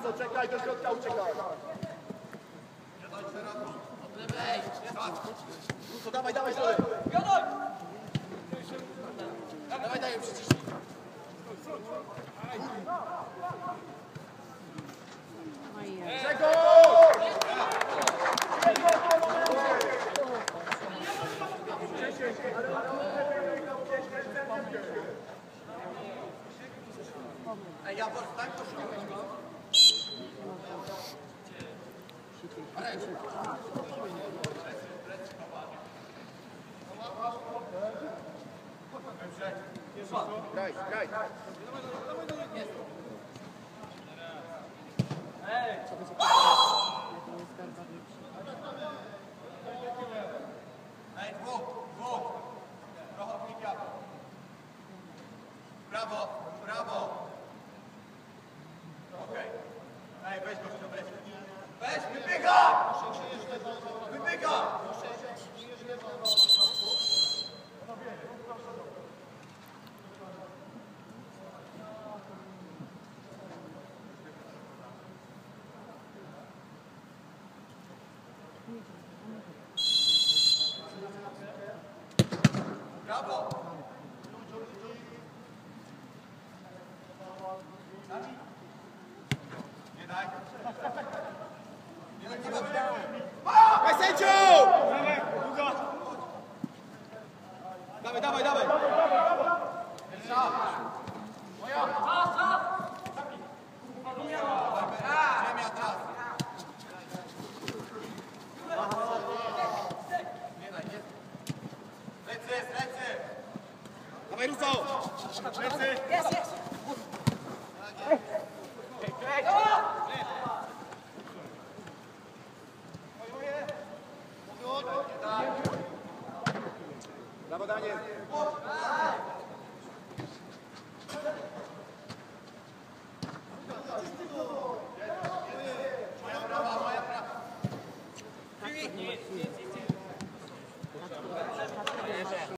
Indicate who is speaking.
Speaker 1: czekaj, do środka uciekaj. Dawaj, dawaj, dawaj. Dawaj, dawaj, przyciśnij. Ej, ja po tak to szukałem. Graj, graj. Ej, dwóch. Trochę odbiega. Brawo, brawo. Okej. Ej, weź go w tym ręce. Weź, wybiega! Wybiega! Brawo! Nie daj! Nie ma wydechu! Daj sędziu! Dawaj, dawaj, dawaj! Moja! Ziemia teraz! Nie daj, nie! Lecy! Dawaj, Russo! Lecy! Jest! Brawo, Daniel!